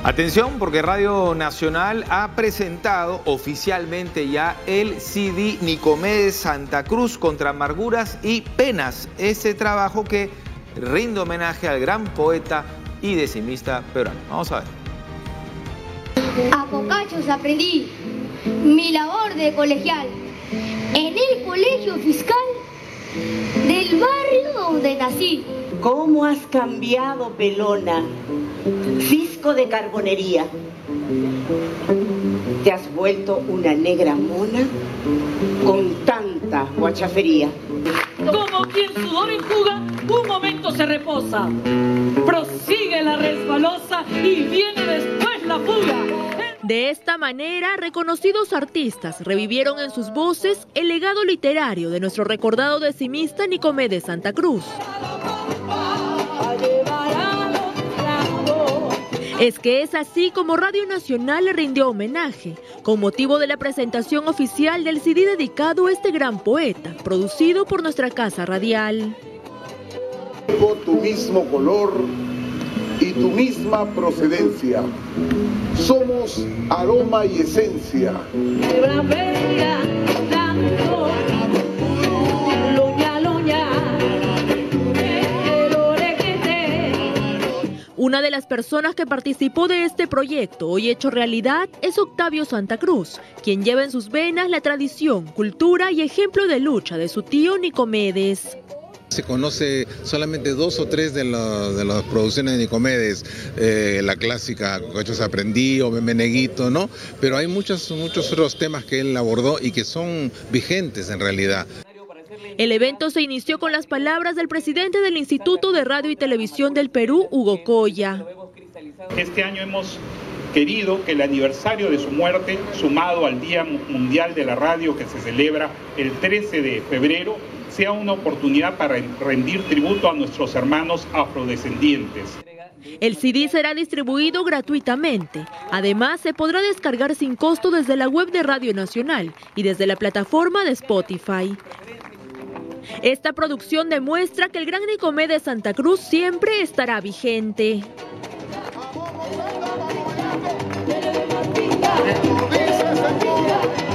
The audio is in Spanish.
Atención, porque Radio Nacional ha presentado oficialmente ya el CD Nicomedes Santa Cruz contra amarguras y penas. Ese trabajo que rinde homenaje al gran poeta y decimista peruano. Vamos a ver. A pocachos aprendí mi labor de colegial en el colegio fiscal del barrio donde nací. ¿Cómo has cambiado, pelona? Cisco de carbonería. Te has vuelto una negra mona con tanta guachafería. Como quien sudor enjuga, un momento se reposa. Prosigue la resbalosa y viene después la fuga. De esta manera, reconocidos artistas revivieron en sus voces el legado literario de nuestro recordado decimista Nicomedes Santa Cruz. Es que es así como Radio Nacional le rindió homenaje, con motivo de la presentación oficial del CD dedicado a este gran poeta, producido por nuestra casa radial. Tu mismo color y tu misma procedencia. Somos aroma y esencia. Una de las personas que participó de este proyecto, hoy hecho realidad, es Octavio Santa Cruz, quien lleva en sus venas la tradición, cultura y ejemplo de lucha de su tío Nicomedes. Se conoce solamente 2 o 3 de las producciones de Nicomedes, la clásica Pocachos aprendí o Meneguito, ¿no? Pero hay muchos otros temas que él abordó y que son vigentes en realidad. El evento se inició con las palabras del presidente del Instituto de Radio y Televisión del Perú, Hugo Coya. Este año hemos querido que el aniversario de su muerte, sumado al Día Mundial de la Radio que se celebra el 13 de febrero, sea una oportunidad para rendir tributo a nuestros hermanos afrodescendientes. El CD será distribuido gratuitamente. Además, se podrá descargar sin costo desde la web de Radio Nacional y desde la plataforma de Spotify. Esta producción demuestra que el gran Nicomedes Santa Cruz siempre estará vigente. Dice,